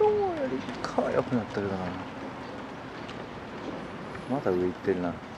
よりかは良くなったけどな。まだ上行ってるな。